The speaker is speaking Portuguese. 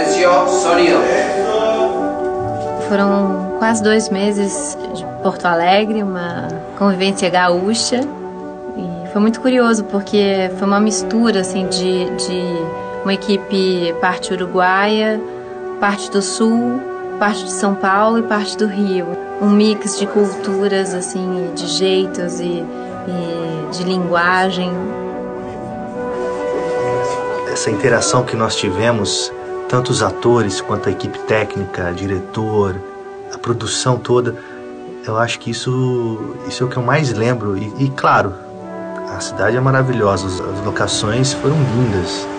Silencio, sonido. Foram quase 2 meses de Porto Alegre, uma convivência gaúcha. E foi muito curioso, porque foi uma mistura assim, de uma equipe parte uruguaia, parte do Sul, parte de São Paulo e parte do Rio. Um mix de culturas, assim, de jeitos e de linguagem. Essa interação que nós tivemos, tanto os atores quanto a equipe técnica, diretor, a produção toda, eu acho que isso é o que eu mais lembro. E claro, a cidade é maravilhosa, as locações foram lindas.